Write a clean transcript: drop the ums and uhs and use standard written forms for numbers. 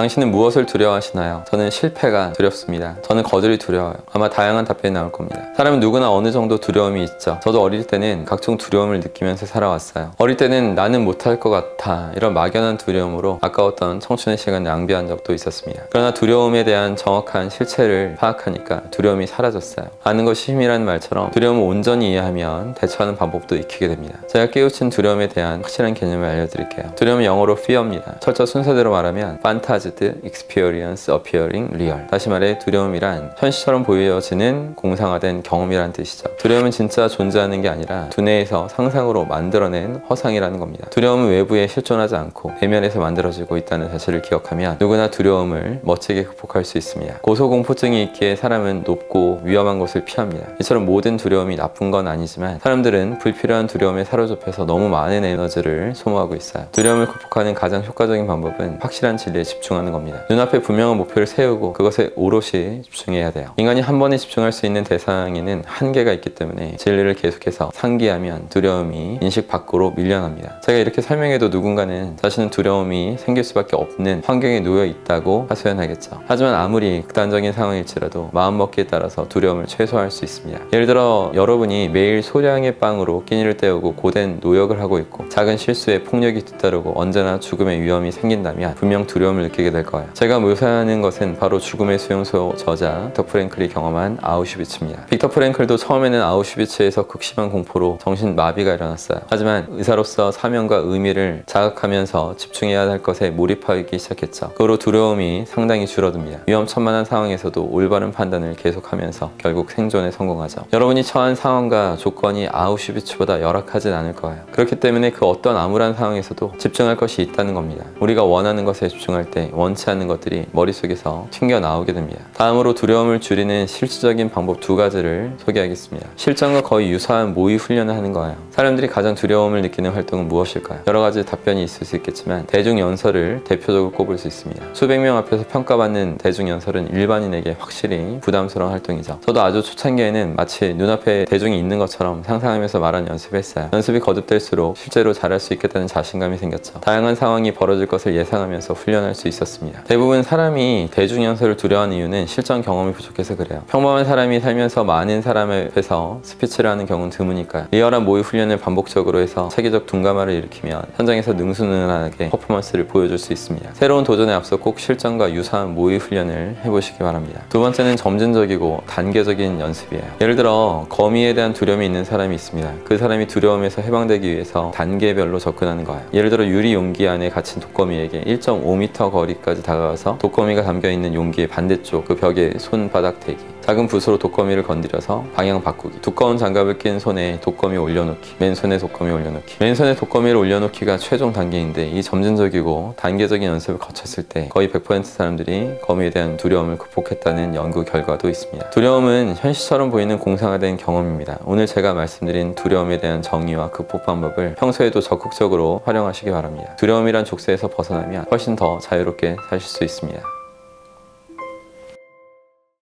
당신은 무엇을 두려워하시나요? 저는 실패가 두렵습니다. 저는 거절이 두려워요. 아마 다양한 답변이 나올 겁니다. 사람은 누구나 어느 정도 두려움이 있죠. 저도 어릴 때는 각종 두려움을 느끼면서 살아왔어요. 어릴 때는 나는 못할 것 같아 이런 막연한 두려움으로 아까웠던 청춘의 시간을 낭비한 적도 있었습니다. 그러나 두려움에 대한 정확한 실체를 파악하니까 두려움이 사라졌어요. 아는 것이 힘이라는 말처럼 두려움을 온전히 이해하면 대처하는 방법도 익히게 됩니다. 제가 깨우친 두려움에 대한 확실한 개념을 알려드릴게요. 두려움은 영어로 fear입니다. 철저 순서대로 말하면 phantased experience appearing real. 다시 말해 두려움이란 현실처럼 보여지는 공상화된 경험이란 뜻이죠. 두려움은 진짜 존재하는 게 아니라 두뇌에서 상상으로 만들어낸 허상이라는 겁니다. 두려움은 외부에 실존하지 않고 내면에서 만들어지고 있다는 사실을 기억하면 누구나 두려움을 멋지게 극복할 수 있습니다. 고소공포증이 있기에 사람은 높고 위험한 곳을 피합니다. 이처럼 모든 두려움이 나쁜 건 아니지만 사람들은 불필요한 두려움에 사로잡혀서 너무 많은 에너지를 소모하고 있어요. 두려움을 극복하는 가장 효과적인 방법은 확실한 진리에 집중하는 겁니다. 눈앞에 분명한 목표를 세우고 그것에 오롯이 집중해야 돼요. 인간이 한 번에 집중할 수 있는 대상에는 한계가 있기 때문에 진리를 계속해서 상기하면 두려움이 인식 밖으로 밀려납니다. 제가 이렇게 설명해도 누군가는 자신은 두려움이 생길 수밖에 없는 환경에 놓여 있다고 하소연하겠죠. 하지만 아무리 극단적인 상황일지라도 마음먹기에 따라서 두려움을 최소화할 수 있습니다. 예를 들어 여러분이 매일 소량의 빵으로 끼니를 때우고 고된 노역을 하고 있고 작은 실수에 폭력이 뒤따르고 언제나 죽음의 위험이 생긴다면 분명 두려움을 느끼게 될 거예요. 제가 묘사하는 것은 바로 죽음의 수용소 저자 빅터 프랭클이 경험한 아우슈비츠입니다. 빅터 프랭클도 처음에는 아우슈비츠에서 극심한 공포로 정신마비가 일어났어요. 하지만 의사로서 사명과 의미를 자각하면서 집중해야 할 것에 몰입하기 시작했죠. 그 후로 두려움이 상당히 줄어듭니다. 위험천만한 상황에서도 올바른 판단을 계속하면서 결국 생존에 성공하죠. 여러분이 처한 상황과 조건이 아우슈비츠보다 열악하진 않을 거예요. 그렇기 때문에 그 어떤 암울한 상황에서도 집중할 것이 있다는 겁니다. 우리가 원하는 것에 집중할 때 원치 않는 것들이 머릿속에서 튕겨나오게 됩니다. 다음으로 두려움을 줄이는 실질적인 방법 두 가지를 소개하겠습니다. 실전과 거의 유사한 모의 훈련을 하는 거예요. 사람들이 가장 두려움을 느끼는 활동은 무엇일까요? 여러 가지 답변이 있을 수 있겠지만 대중연설을 대표적으로 꼽을 수 있습니다. 수백 명 앞에서 평가받는 대중연설은 일반인에게 확실히 부담스러운 활동이죠. 저도 아주 초창기에는 마치 눈앞에 대중이 있는 것처럼 상상하면서 말하는 연습을 했어요. 연습이 거듭될수록 실제로 잘할 수 있겠다는 자신감이 생겼죠. 다양한 상황이 벌어질 것을 예상하면서 훈련할 수 있었습니다. 대부분 사람이 대중연설을 두려워하는 이유는 실전 경험이 부족해서 그래요. 평범한 사람이 살면서 많은 사람 앞에서 스피치를 하는 경우는 드무니까요. 리얼한 모의 훈련을 반복적으로 해서 체계적 둔감함을 일으키면 현장에서 능수능란하게 퍼포먼스를 보여줄 수 있습니다. 새로운 도전에 앞서 꼭 실전과 유사한 모의 훈련을 해보시기 바랍니다. 두 번째는 점진적이고 단계적인 연습이에요. 예를 들어 거미에 대한 두려움이 있는 사람이 있습니다. 그 사람이 두려움에서 해방되기 위해서 단계별로 접근하는 거예요. 예를 들어 유리 용기 안에 갇힌 독거미에게 1.5m 거리까지 다가가서 독거미가 담겨있는 용기의 반대쪽 그 벽에 손바닥 대기, 작은 붓으로 독거미를 건드려서 방향 바꾸기, 두꺼운 장갑을 낀 손에 독거미 올려놓기, 맨손에 독거미 올려놓기. 맨손에 독거미를 올려놓기가 최종 단계인데 이 점진적이고 단계적인 연습을 거쳤을 때 거의 100% 사람들이 거미에 대한 두려움을 극복했다는 연구 결과도 있습니다. 두려움은 현실처럼 보이는 공상화된 경험입니다. 오늘 제가 말씀드린 두려움에 대한 정의와 극복 방법을 평소에도 적극적으로 활용하시기 바랍니다. 두려움이란 족쇄에서 벗어나면 훨씬 더 자유롭게 사실 수 있습니다.